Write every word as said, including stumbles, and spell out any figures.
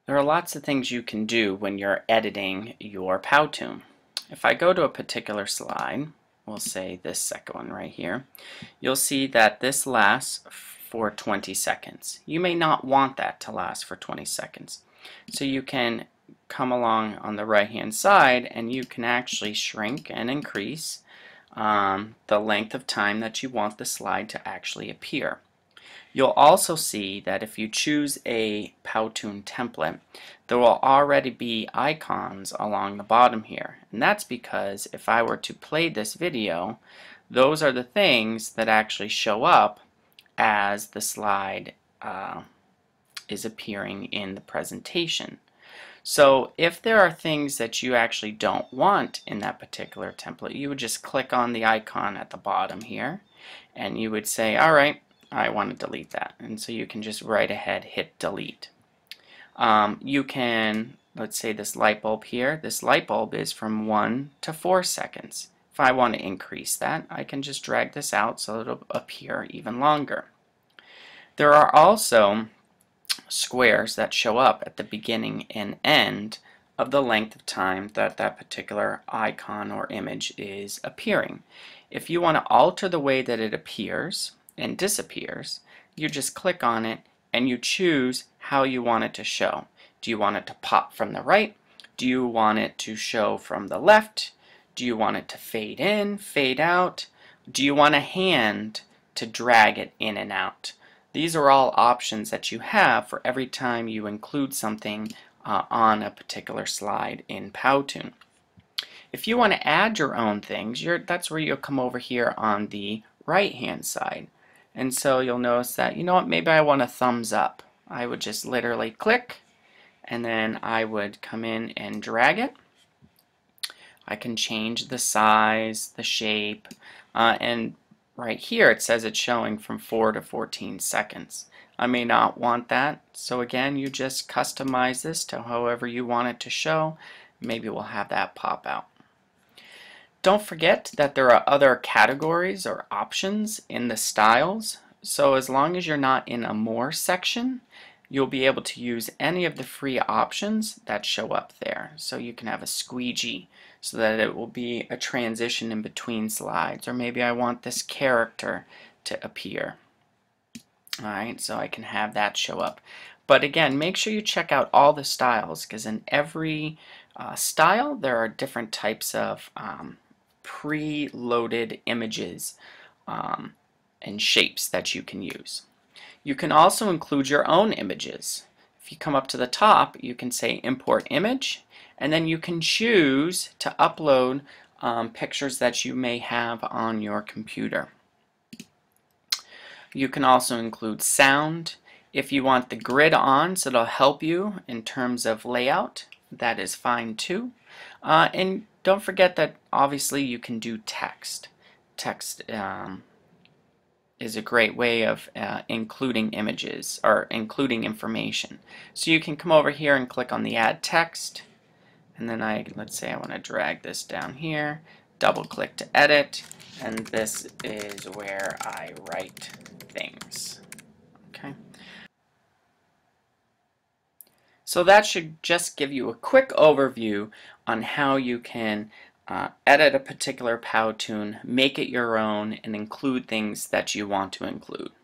There are lots of things you can do when you're editing your PowToon. If I go to a particular slide, we'll say this second one right here, you'll see that this lasts for twenty seconds. You may not want that to last for twenty seconds. So you can come along on the right hand side and you can actually shrink and increase um, the length of time that you want the slide to actually appear. You'll also see that if you choose a PowToon template, there will already be icons along the bottom here. And that's because if I were to play this video, those are the things that actually show up as the slide uh, is appearing in the presentation. So if there are things that you actually don't want in that particular template, you would just click on the icon at the bottom here and you would say, all right, I want to delete that. And so you can just right ahead hit delete. Um, you can, let's say this light bulb here, this light bulb is from one to four seconds. If I want to increase that, I can just drag this out so it'll appear even longer. There are also squares that show up at the beginning and end of the length of time that that particular icon or image is appearing. If you want to alter the way that it appears and disappears, you just click on it and you choose how you want it to show. Do you want it to pop from the right? Do you want it to show from the left? Do you want it to fade in, fade out? Do you want a hand to drag it in and out? These are all options that you have for every time you include something uh, on a particular slide in PowToon. If you want to add your own things, you're, that's where you'll come over here on the right hand side. And so you'll notice that, you know what, maybe I want a thumbs up. I would just literally click and then I would come in and drag it. I can change the size, the shape, uh, and right here it says it's showing from four to fourteen seconds. I may not want that, so again you just customize this to however you want it to show. Maybe we'll have that pop out. Don't forget that there are other categories or options in the styles, so as long as you're not in a more section, you'll be able to use any of the free options that show up there. So you can have a squeegee so that it will be a transition in between slides, or maybe I want this character to appear. Alright, so I can have that show up. But again, make sure you check out all the styles, because in every uh, style there are different types of um, pre-loaded images um, and shapes that you can use. You can also include your own images. If you come up to the top, you can say import image, and then you can choose to upload um, pictures that you may have on your computer. You can also include sound. If you want the grid on so it'll help you in terms of layout, that is fine too. Uh, and don't forget that obviously you can do text. Text um, is a great way of uh, including images or including information. So you can come over here and click on the add text, and then I let's say I want to drag this down here, double click to edit, and this is where I write things. Okay. So that should just give you a quick overview on how you can uh, edit a particular PowToon, make it your own, and include things that you want to include.